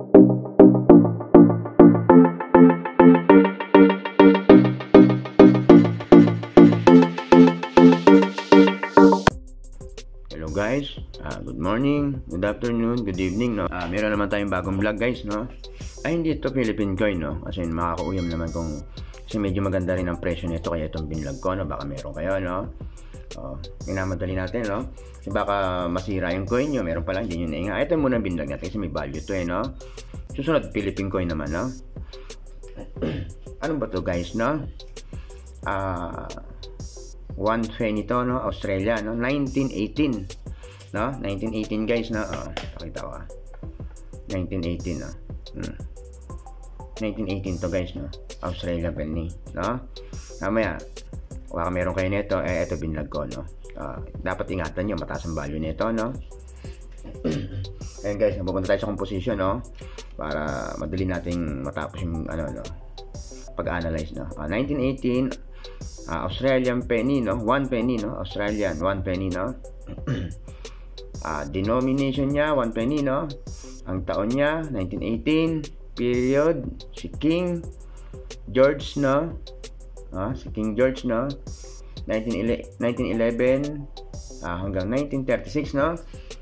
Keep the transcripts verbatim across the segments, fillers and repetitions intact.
Hello guys, uh, good morning, good afternoon, good evening, no? Uh, meron naman tayong bagong vlog guys, no? Ay, hindi ito Philippine coin, no? Kasi makakauyam naman kung, kasi medyo maganda rin ang presyo nito, kaya itong binlog ko, no? Baka meron kayo, no? Uh, minamadali natin, no? Kasi baka masira yung coin nyo, meron pala, hindi nyo nainga. Ito muna binlog natin kasi may value to, eh, no? Susunod, Philippine coin naman, no? Ano ba to guys, no? Ah... Uh, one penny to, no? Australia, no? nineteen eighteen, no? nineteen eighteen guys, no? Oh, pakita ko, ah. nineteen eighteen, no? Hmm. nineteen eighteen to guys, no? Australia penny, no? Mamaya, baka meron kayo nito, eh, ito binlog ko, no? Uh, dapat ingatan nyo, mataas ang value nito, no? Ayun guys, pupunta tayo sa composition, no? Para madali nating matapos yung, ano, no? Pag-analyze, no? Uh, nineteen eighteen, Uh, Australian penny, no? One penny, no? Australian, one penny, no? uh, denomination niya, one penny, no? Ang taon niya, nineteen eighteen. Period, si King George, no? Uh, si King George, no? nineteen eleven uh, hanggang nineteen thirty-six, no?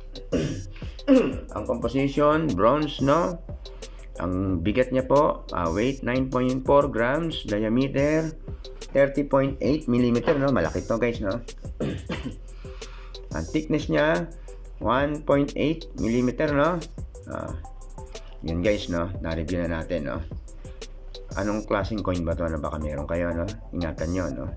Ang composition, bronze, no? Ang bigat niya po, uh, weight, nine point four grams. Diameter, thirty point eight millimeter, no? Malaki to guys, no? Ang thickness niya, one point eight millimeter, no? Uh, yun guys, no? Na-review na natin, no? Anong klaseng coin ba to? Ano baka meron kayo, no? Ingatan nyo, no?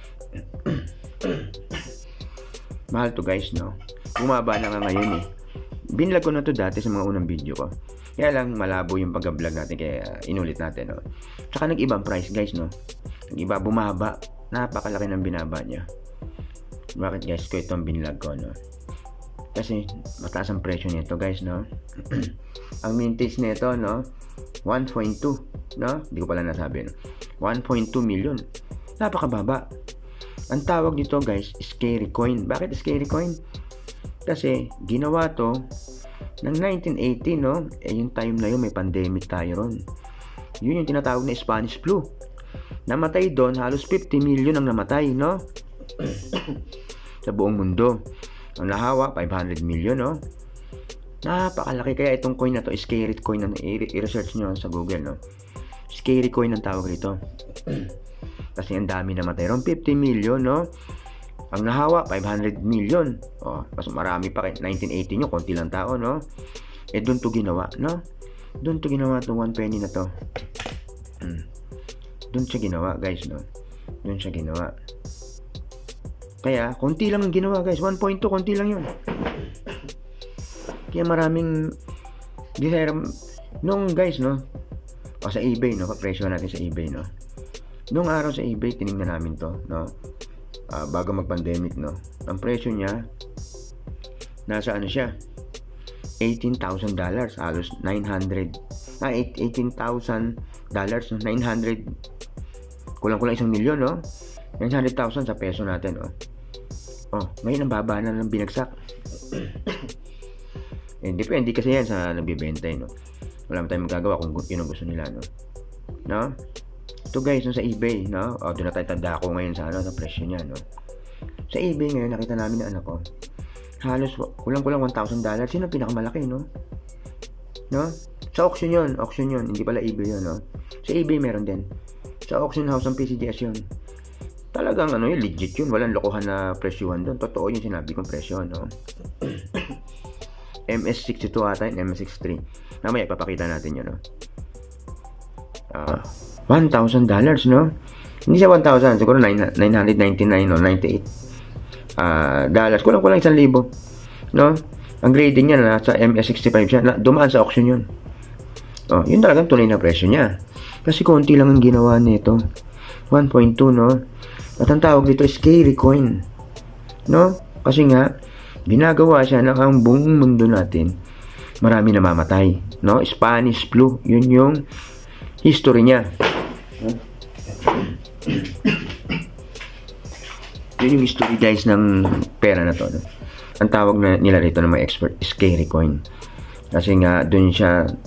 Mahal to guys, no? Bumaba na nga ngayon, eh. Binlog ko na to dati sa mga unang video ko. Kaya lang malabo yung pag-vlog natin, kaya inulit natin, no? Tsaka nag-ibang price guys, no? Nag-iba, bumaba. Napakalaki ng binaba niya. Bakit guys ko itong binlog ko, no? Kasi mataas ang presyo nito guys, no? Ang mintage nito, no? one point two, no? Hindi ko pala nasabi, no? one point two million. Napakababa. Ang tawag nito guys, scary coin. Bakit scary coin? Kasi ginawa to ng nineteen eighty, no? Eh yung time na yun may pandemic tayo ron. Yun yung tinatawag na Spanish flu. Namatay doon, halos fifty million ang namatay, no? Sa buong mundo. Ang nahawa, five hundred million, no? Napakalaki. Kaya itong coin na to, scary coin, na i-research nyo sa Google, no? Scary coin ang tawag rito. Kasi ang dami namatay ron, fifty million, no? Ang nahawa, five hundred million. Oh, mas marami pa kay nineteen eighty nyo, konti lang tao, no? Eh, doon to ginawa, no? Doon to ginawa to one penny na to. Hmm. Doon siya ginawa, guys, no? Doon siya ginawa. Kaya, konti lang ang ginawa, guys. one point two, konti lang yun. Kaya maraming desire. Nung, guys, no? O sa eBay, no? Presyo natin sa eBay, no? Nung araw sa eBay, tinignan namin to, no? Uh, bago mag-pandemic, no? Ang presyo niya, nasa ano siya? eighteen thousand dollars. Halos nine hundred. Ah, eighteen thousand dollars, no? nine hundred. Kulang-kulang isang milyon, no? nine hundred thousand sa peso natin, no? Oh, ngayon ang baba na ng binagsak. Eh, depende kasi yan sa nagbibenta, no? Wala tayong magagawa kung yun ang gusto nila, no? No? Ito guys, no, sa eBay, no? O, doon na tayo tanda ko ngayon sa, ano, sa presyo niya, no? Sa eBay ngayon, nakita namin na anak ko, halos kulang-kulang one thousand dollars. Sino pinakamalaki, no? No? Sa auction yun, auction yun, hindi pala eBay yun, no? Sa eBay meron din. Sa auction house ng P C G S yun. Talagang ano yun, legit yun. Walang lokohan na presyuhan doon. Totoo yung sinabi kong presyo, no? M S sixty-two ata yun, M S sixty-three. Namaya, papakita natin yun, no? Ah, uh, one thousand dollars, no? Hindi siya one thousand, siguro nine hundred ninety-nine o ninety-eight uh, dollars. Kulang-kulang isang libo, no? Ang grading niya na sa M S sixty-five siya. Na, dumaan sa auction yun. Oh, yun talagang tunay na presyo niya. Kasi konti lang ang ginawa nito. one point two, no? At ang tawag dito is scary coin, no? Kasi nga, ginagawa siya na ang buong mundo natin marami namamatay, no? Spanish flu, yun yung history niya. Yun yung history guys ng pera na to, no? Ang tawag na nila rito ng mga expert, scary coin. Kasi nga, dun siya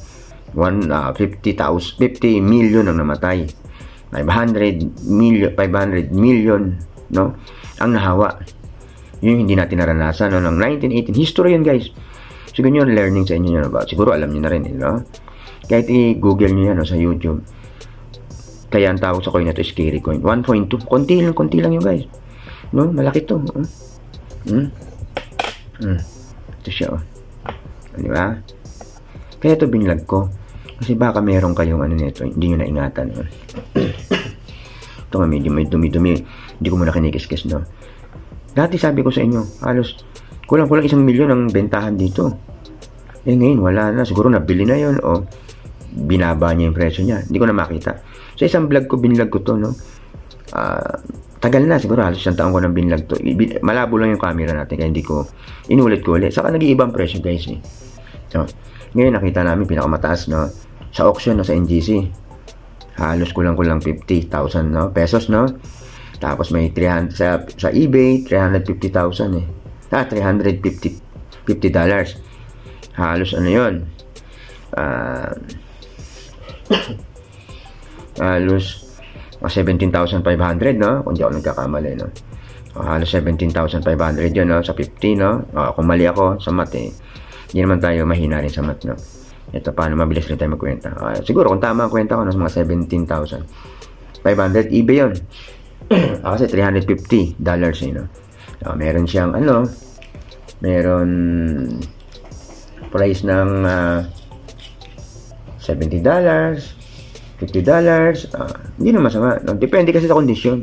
one, uh, fifty thousand, fifty million ang namatay. five hundred million, five hundred million, no? Ang nahawa. Yun hindi natin naranasan, no? Noong nineteen eighteen. History yun, guys. Siguro nyo learning sa inyo yun, no? Siguro alam nyo na rin, no? Kahit i-google nyo yan, no? Sa YouTube. Kaya ang tawag sa coin na ito, scary coin. one point two. Konti lang, konti lang yun, guys. No? Malaki to. Oh. Hmm? Hmm. Ito siya, oh. Di ba? Kaya ito binlag ko. Kasi baka meron kayong ano nito, hindi nyo naingatan. No? Ito nga, medyo may dumi-dumi. Hindi ko muna kinikis-kis, no? Dati sabi ko sa inyo, halos kulang-kulang isang milyon ang bentahan dito. Eh ngayon, wala na. Siguro nabili na yon o binaba niya yung presyo niya. Hindi ko na makita. Sa isang vlog ko, binlag ko to, no? Uh, tagal na, siguro halos isang taon ko nang binlag to. Malabo lang yung camera natin, kaya hindi ko inulit ko ulit. Saka nag-iibang presyo, guys, eh. So, ngayon nakita namin pinakamataas, no? Sa auction, no? Sa N G C. Halos kulang-kulang fifty thousand, no? Pesos, no? Tapos may three hundred sa, sa eBay, three hundred fifty thousand, eh. Ah, three hundred fifty dollars. Halos ano yun? Ah... Uh, halos uh, seventeen thousand five hundred, no? Kung di ako nagkakamali, no? Uh, halos seventeen thousand five hundred yun, no? Sa fifty, no? Uh, kung mali ako sa math, eh. Hindi naman tayo mahina rin sa math, no? Ito, paano mabilis rin tayo magkwenta? Uh, siguro, kung tama ang kwenta ko, no? Mga seventeen thousand five hundred, eBay yun. uh, kasi three hundred fifty dollars, eh, no? Uh, meron siyang, ano, meron price ng uh, seventy dollars, fifty dollars, uh, hindi na masama, no? Depende kasi sa kondisyon.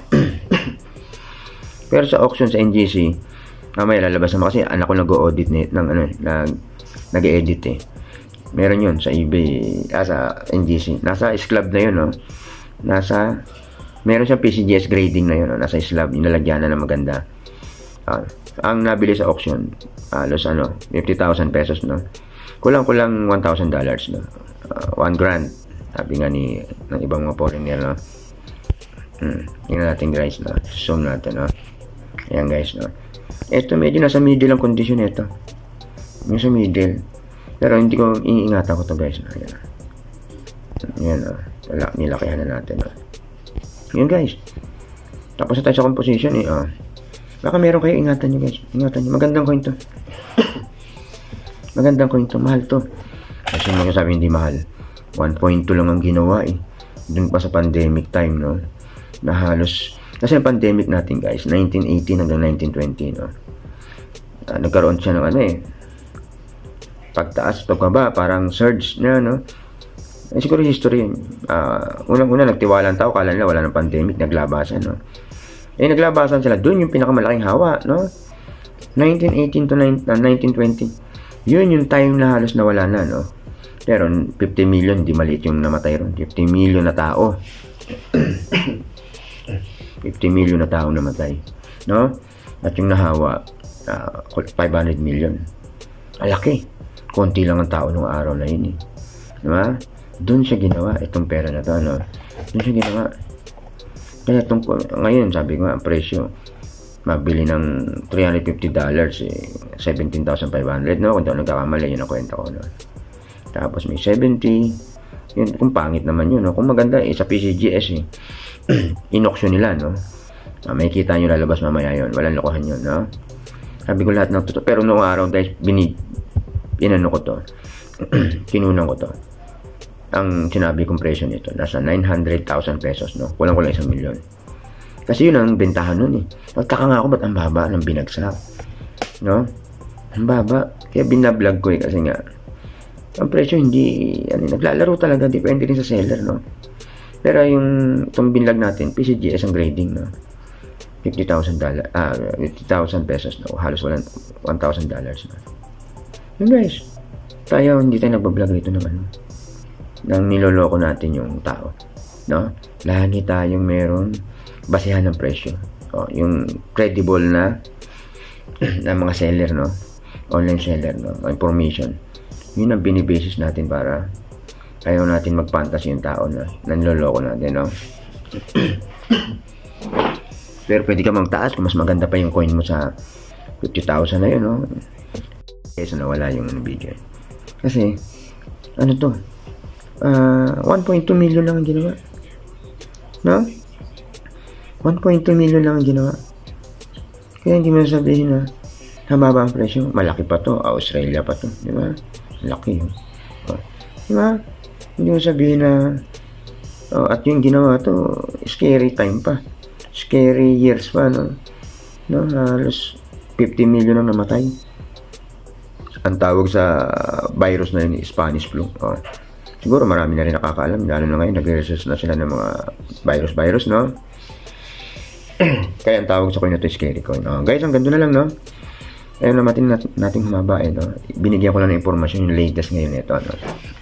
Pero sa auction sa N G C, mamaya lalabas naman kasi anak ko nag-audit ng ano, nag nag-edit, eh. Meron yun sa eBay, ah, sa N G C. Nasa S-Club na yun, no? Nasa, meron siyang P C G S grading na yun, no? Nasa S-Club, inalagyan na ng maganda. Uh, ang nabili sa auction, halos uh, ano, fifty thousand pesos, no? Kulang-kulang one thousand dollars, no? Uh, one grand. Sabi nga ni ng ibang mga foreigner, no? Hmm. Tingnan natin, guys, no? Zoom natin, no? Ayan, guys, no? Ito, medyo nasa middle ang condition ito. Yung sa middle. Pero hindi ko, iingatan ko to, guys, no? Ayan, ayan, no? Wala, nilakihan na natin, no? Ayan, guys. Tapos na tayo sa composition, eh, oh. Baka meron kayo, ingatan nyo, guys. Ingatan nyo. Magandang coin to. Magandang coin to. Mahal to. Kasi mga sabi hindi mahal. one point two lang ang ginawa, eh. Doon pa sa pandemic time, no? Na halos, kasi ang pandemic natin, guys, nineteen eighteen hanggang nineteen twenty, no? Uh, nagkaroon siya ng ano, eh. Pagtaas, pagkaba, parang surge na, no? Eh, siguro history yun. Uh, unang-una, nagtiwala ang tao, kala nila wala ng pandemic, naglabasan, no? Eh, naglabasan sila. Doon yung pinakamalaking hawa, no? nineteen eighteen to nineteen twenty. Yun yung time na halos nawala na, no? Pero fifty million, di maliit yung namatay ron. fifty million na tao. fifty million na tao namatay, no? At yung nahawa, uh, five hundred million. Alaki. Konti lang ang tao nung araw na yun, eh. Diba? Doon siya ginawa, itong pera na to, no? Doon siya ginawa. Kaya itong, ngayon, sabi ko nga, ang presyo, mabili ng three hundred fifty dollars, eh, seventeen thousand five hundred, no? Kung daw nagkakamali, yun ang kwenta ko, no? Tapos may seventy, yun, kung pangit naman yun, no? Kung maganda, eh, sa P C G S, eh, in-auction nila, no? Ah, may kita nyo lalabas mamaya yun, walang lokohan yun, no? Sabi ko lahat ng totoo, pero noong araw, guys, binig, inano ko to, kinunan ko to. Ang sinabi kong presyo nito, nasa nine hundred thousand pesos, no? Kulang-kulang isang milyon. Kasi yun ang bentahan nun, eh. Nagtaka nga ako, ba't ang baba ng binagsak? No? Ang baba. Kaya binablog ko, eh, kasi nga, ang presyo hindi, ano, naglalaro talaga, depende rin sa seller, no? Pero yung, itong binlag natin, P C G S ang grading, no? fifty thousand dollars, ah, fifty thousand pesos, no? Halos walang one thousand dollars, no? Yun, guys. Tayo, hindi tayo nagbablog rito ng ano. Nang niloloko natin yung tao, no? Lagi tayong meron basehan ng presyo, o, yung credible na na mga seller, no? Online seller, no? Information, yun ang binibasis natin para ayaw natin magpantas yung tao na nanloloko natin, no? Pero pwede ka magtaas kung mas maganda pa yung coin mo sa fifty thousand na yun, no? Kesa nawala yung video. Kasi ano to, uh, one point two million lang ang ginawa. No? one point two million lang ang ginawa. Kaya hindi mo sabihin na mababa ang presyo. Malaki pa to. Australia pa to. Di ba? Laki yun. Oh. Di ba? Hindi mo sabihin na oh, at yung ginawa to, scary time pa. Scary years pa, no? No? Halos fifty million ang namatay. Ang tawag sa virus na yun, Spanish flu. Oh. Siguro marami na rin nakakaalam. Lalo na ngayon, nag-research na sila ng mga virus-virus, no? Kaya ang tawag sa coin na ito, scary coin. Oh, guys, ang ganda na lang, no? Ayun natin nat nating humaba, eh, no? Binigyan ko lang ng informasyon yung latest ngayon ito, no?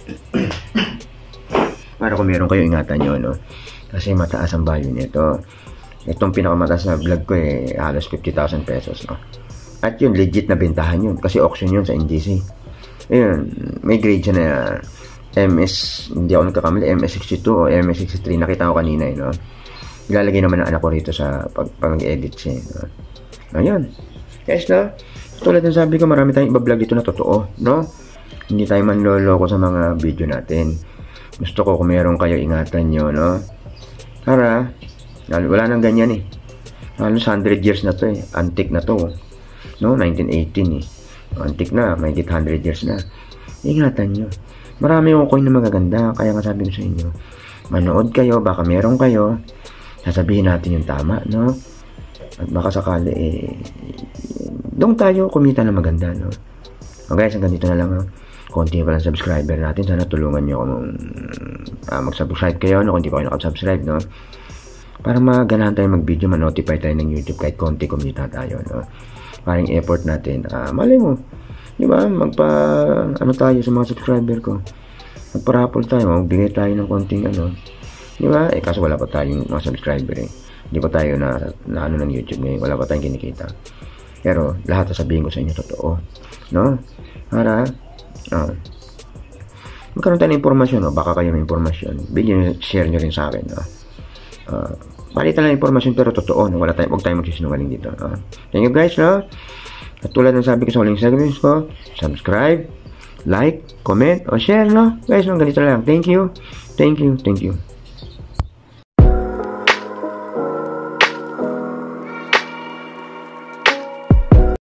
Para kung meron kayo, ingatan nyo, no? Kasi mataas ang value nito. Itong pinakamataas na vlog ko, eh, halos fifty thousand pesos, no? At yun, legit na bentahan yun. Kasi auction yun sa N G C. Ayun, may grade siya na M S, hindi ako nagkakamali, M S sixty-two o M S sixty-three. Nakita ko kanina, eh, no? Ilalagay naman ng anak ko rito sa pag, pag mag-edit siya. No? Ayan. Guys, no? Tulad ng sabi ko, marami tayong iba-vlog dito na totoo, no? Hindi tayo manloloko sa mga video natin. Gusto ko kung meron kayo, ingatan nyo, no? Para, wala nang ganyan, eh. Halos one hundred years na to, eh. Antique na to, no? nineteen eighteen, eh. Antique na, may one hundred years na. Ingatan nyo. Marami yung coin na magaganda, kaya nga sabi ko sa inyo, manood kayo, baka meron kayo, sasabihin natin yung tama, no? At baka sakali, eh, doon tayo kumita na maganda, no? O guys, hanggang dito na lang, no? Konti pa lang subscriber natin. Sana tulungan nyo kung uh, mag-subscribe kayo, no? Kung di pa kayo nakasubscribe, no? Para maganahan tayo mag-video, ma-notify tayo ng YouTube kahit konti kumita tayo, no? Parang effort natin. Uh, malay mo, di ba? Magpa, ano tayo sa mga subscriber ko? Magparapol tayo, magbigay tayo ng konting, ano, di ba? Eh, kaso wala pa tayong mga subscriber, eh. Hindi pa tayo na, na ano ng YouTube ngayon. Wala pa tayong kinikita. Pero, lahat sasabihin ko sa inyo totoo. No? Para, uh, magkaroon tayo ng informasyon, no? Baka kayo may informasyon. Bigyan, share nyo rin sa akin, no? Uh, palitan lang informasyon, pero totoo, no? Wala tayo, huwag tayo magsisinungaling dito, no? Thank you guys, no? At tulad ng sabi ko sa huling segments ko, subscribe, like, comment, o share, no? Guys, no? Ganito lang. Thank you. Thank you. Thank you.